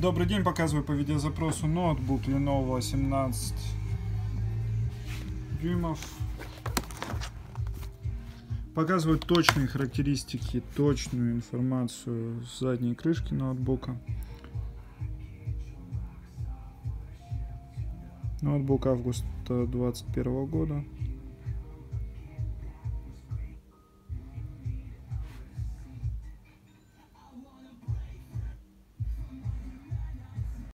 Добрый день, показываю по видеозапросу ноутбук Lenovo 17 дюймов. Показывают точные характеристики, точную информацию с задней крышки ноутбука. Ноутбук августа 2021 года.